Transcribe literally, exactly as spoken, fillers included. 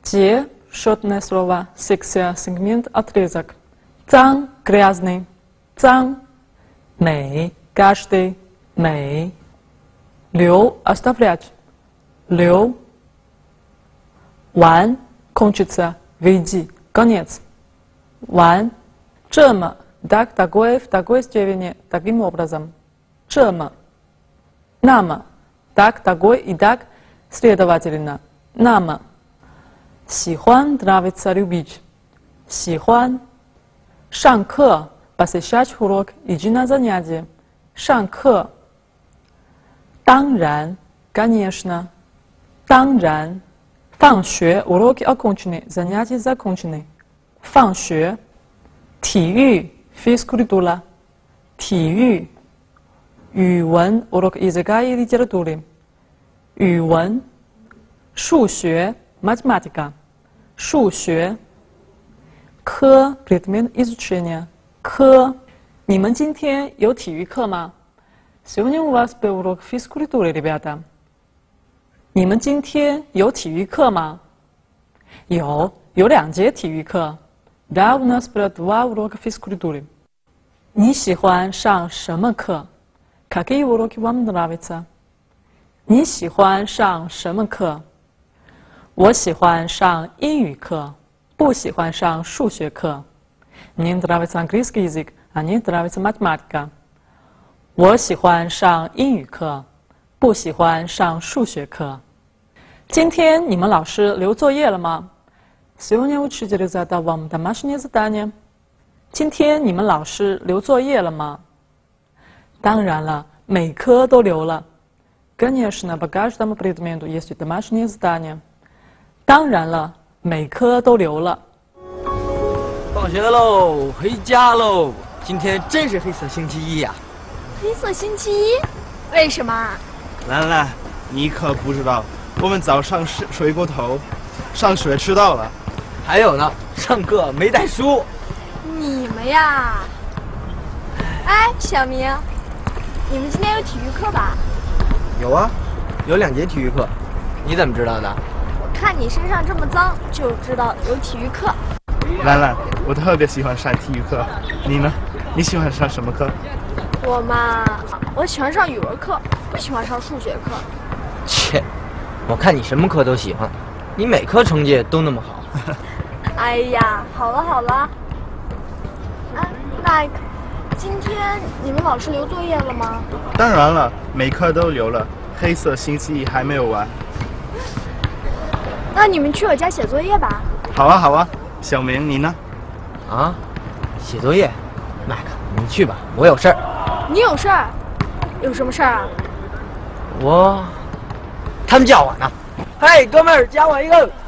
Те шотное слово секция сегмент отрезок. Цан грязный. Цан美каждый美. Лю оставлять. Лю. Ван кончится. Выйди. Конец. Ван. 这么 так, такое, в такой степени, таким образом. 这么 那么 так, такой и так, следовательно. 那么 喜欢 нравится любить. 喜欢 上课 посещать урок, иди на занятие. 上课 当然 конечно. 当然 放学 уроки окончены, занятия закончены. 放学 体育 физкультура. 体育 语文 урок языка и литературы. 语文 数学 математика. 数学 科 предмет изучения. 科 你们今天有体育课吗？ Сегодня у вас был урок физкультуры, ребята. 你们今天有体育课吗？有，有两节体育课。Да, у нас было два урока физкультуры. 你喜欢上什么课？ Какие уроки вам нравятся? 你喜欢上什么课？我喜欢上英语课，不喜欢上数学课。Мне нравится английский язык, а не нравится математика. 我喜欢上英语课，不喜欢上数学课。今天你们老师留作业了吗？ Сегодня учитель задал вам домашнее задание. 今天你们老师留作业了吗？当然了，每科都留了。Конечно, по каждому предмету есть домашнее задание. 当然了，每科都留了。 放学喽，回家喽！今天真是黑色星期一呀、啊！ 黑色星期一？为什么？ 兰兰，你可不知道，我们早上睡睡过头，上学迟到了。 还有呢，上课没带书。 你们呀！哎，小明，你们今天有体育课吧？ 有啊，有两节体育课。你怎么知道的？ 我看你身上这么脏，就知道有体育课。 兰兰，我特别喜欢上体育课，你呢？你喜欢上什么课？ 我嘛，我喜欢上语文课，不喜欢上数学课。 切，我看你什么课都喜欢，你每科成绩都那么好。 哎呀，好了好了。哎，那今天你们老师留作业了吗？ 当然了，每科都留了。黑色星期一还没有完。 那你们去我家写作业吧。 好啊好啊，小明你呢？ 啊，写作业？麦克，你去吧，我有事儿。 你有事儿？有什么事儿啊？ 我，他们叫我呢。嘿，哥们儿，加我一个。